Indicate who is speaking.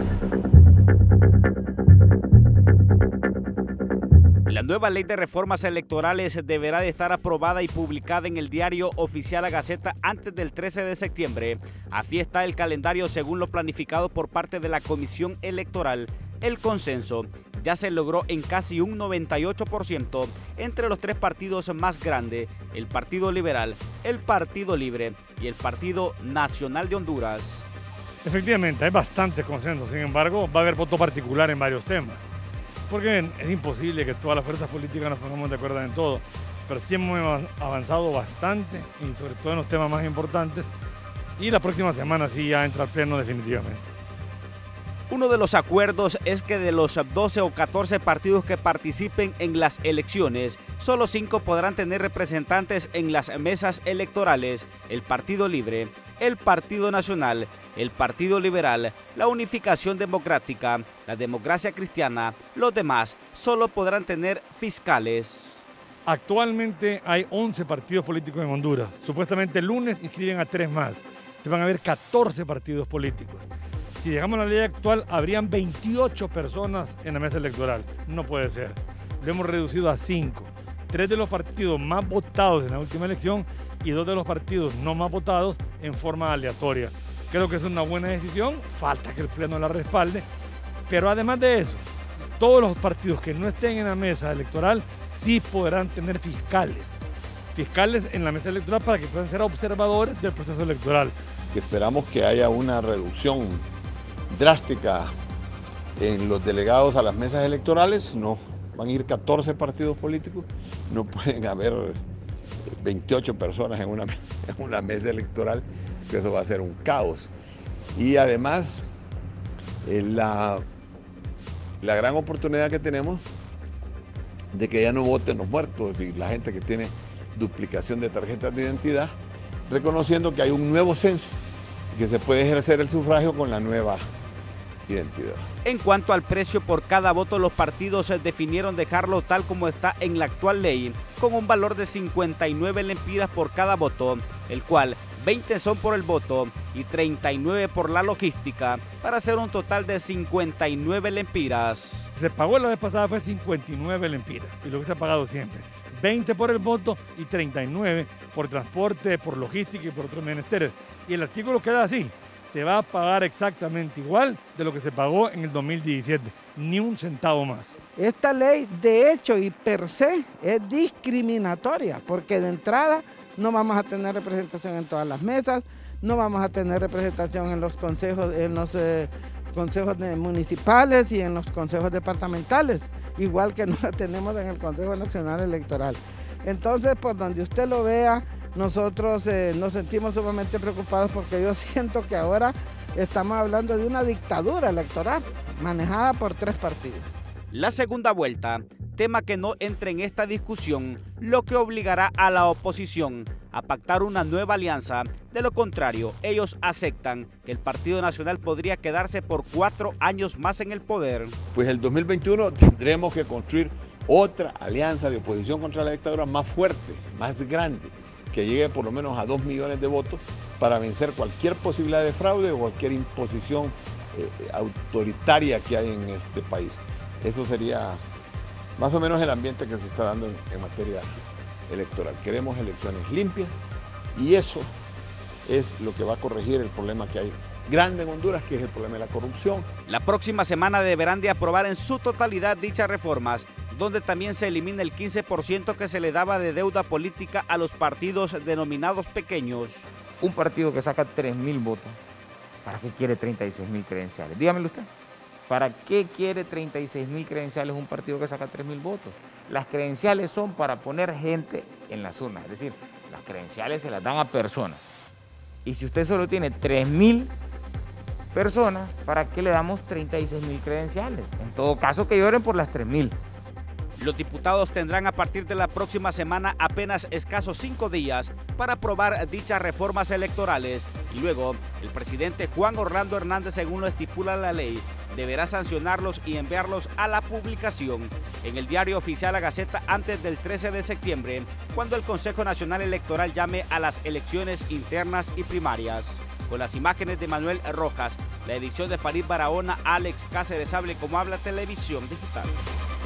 Speaker 1: La nueva ley de reformas electorales deberá de estar aprobada y publicada en el diario oficial La Gaceta antes del 13 de septiembre. Así está el calendario según lo planificado por parte de la Comisión Electoral. El consenso ya se logró en casi un 98% entre los tres partidos más grandes, el Partido Liberal, el Partido Libre y el Partido Nacional de Honduras.
Speaker 2: Efectivamente, hay bastante consenso, sin embargo, va a haber voto particular en varios temas. Porque es imposible que todas las fuerzas políticas nos pongamos de acuerdo en todo, pero sí hemos avanzado bastante y sobre todo en los temas más importantes, y la próxima semana sí ya entra al pleno definitivamente.
Speaker 1: Uno de los acuerdos es que de los 12 o 14 partidos que participen en las elecciones, solo 5 podrán tener representantes en las mesas electorales: el Partido Libre, el Partido Nacional, el Partido Liberal, la Unificación Democrática, la Democracia Cristiana. Los demás solo podrán tener fiscales.
Speaker 2: Actualmente hay 11 partidos políticos en Honduras. Supuestamente el lunes inscriben a 3 más. Se van a haber 14 partidos políticos. Si llegamos a la ley actual, habrían 28 personas en la mesa electoral. No puede ser. Lo hemos reducido a 5. 3 de los partidos más votados en la última elección y 2 de los partidos no más votados en forma aleatoria. Creo que es una buena decisión, falta que el pleno la respalde, pero además de eso, todos los partidos que no estén en la mesa electoral sí podrán tener fiscales en la mesa electoral para que puedan ser observadores del proceso electoral.
Speaker 3: Esperamos que haya una reducción drástica en los delegados a las mesas electorales. No van a ir 14 partidos políticos, no pueden haber 28 personas en una mesa electoral, que eso va a ser un caos. Y además, la gran oportunidad que tenemos de que ya no voten los muertos y la gente que tiene duplicación de tarjetas de identidad, reconociendo que hay un nuevo censo y que se puede ejercer el sufragio con la nueva identidad.
Speaker 1: En cuanto al precio por cada voto, los partidos definieron dejarlo tal como está en la actual ley, con un valor de 59 lempiras por cada voto, el cual 20 son por el voto y 39 por la logística, para hacer un total de 59 lempiras.
Speaker 2: Se pagó la vez pasada fue 59 lempiras, y lo que se ha pagado siempre. 20 por el voto y 39 por transporte, por logística y por otros menesteres. Y el artículo queda así: se va a pagar exactamente igual de lo que se pagó en el 2017, ni un centavo más.
Speaker 4: Esta ley, de hecho y per se, es discriminatoria, porque de entrada no vamos a tener representación en todas las mesas, no vamos a tener representación en los consejos, consejos municipales y en los consejos departamentales, igual que no la tenemos en el Consejo Nacional Electoral. Entonces, por donde usted lo vea, nosotros nos sentimos sumamente preocupados, porque yo siento que ahora estamos hablando de una dictadura electoral manejada por 3 partidos.
Speaker 1: La segunda vuelta, tema que no entra en esta discusión, lo que obligará a la oposición a pactar una nueva alianza. De lo contrario, ellos aceptan que el Partido Nacional podría quedarse por 4 años más en el poder.
Speaker 3: Pues el 2021 tendremos que construir otra alianza de oposición contra la dictadura más fuerte, más grande, que llegue por lo menos a 2 millones de votos para vencer cualquier posibilidad de fraude o cualquier imposición autoritaria que hay en este país. Eso sería más o menos el ambiente que se está dando en materia electoral. Queremos elecciones limpias y eso es lo que va a corregir el problema que hay grande en Honduras, que es el problema de la corrupción.
Speaker 1: La próxima semana deberán de aprobar en su totalidad dichas reformas, donde también se elimina el 15% que se le daba de deuda política a los partidos denominados pequeños.
Speaker 5: Un partido que saca 3.000 votos, ¿para qué quiere 36.000 credenciales? Dígamelo usted. ¿Para qué quiere 36.000 credenciales un partido que saca 3.000 votos? Las credenciales son para poner gente en las urnas, es decir, las credenciales se las dan a personas. Y si usted solo tiene 3.000 personas, ¿para qué le damos 36.000 credenciales? En todo caso, que lloren por las 3.000.
Speaker 1: Los diputados tendrán a partir de la próxima semana apenas escasos 5 días para aprobar dichas reformas electorales, y luego el presidente Juan Orlando Hernández, según lo estipula la ley, deberá sancionarlos y enviarlos a la publicación en el diario oficial La Gaceta antes del 13 de septiembre, cuando el Consejo Nacional Electoral llame a las elecciones internas y primarias. Con las imágenes de Manuel Rojas, la edición de Farid Barahona, Alex Cáceres Hable como habla Televisión Digital.